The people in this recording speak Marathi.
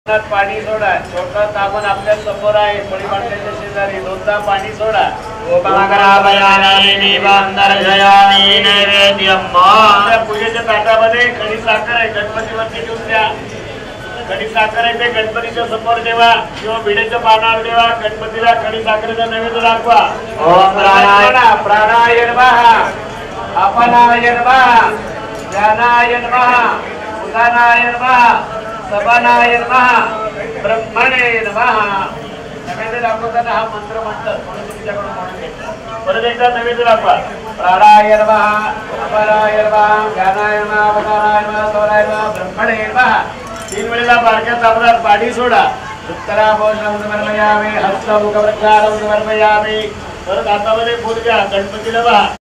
पाणी सोडा. छोटा तापण आपल्या समोर आहे, कोणी माणसाच्या शेजारी. दोनदा पाणी सोडा. पूजेच्या ताटामध्ये खडी साखर आहे, गणपतीवरती ठेवून द्या. खडी साखर आहे ते गणपतीच्या समोर ठेवा किंवा भिडेच्या पानावर ठेवा. गणपतीला खडी साखरेचा नैवेद्य दाखवा. प्राणाय नमः, अपनाय नमः, ज्ञानाय नमः, उदानाय नमः, सबानाय नमः, ब्रह्मणे नमः. नैवेद्य दाखवताना हा मंत्र म्हणतात म्हणून तुमच्याकडून म्हणून घेतला. परत एकदा नैवेद्य दाखवा. प्राणाय नमः, अपनाय नमः, ज्ञानाय नमः, उदानाय नमः, सबानाय नमः, ब्रह्मणे नमः. 3 वेळेला बारक्या तांबडात पाणी सोडा. उत्तराभोषणं समर्पयामि, हस्तमुखप्रक्षालनं समर्पयामि. परत हातामध्ये फूल घ्या, गणपतीला वाहा.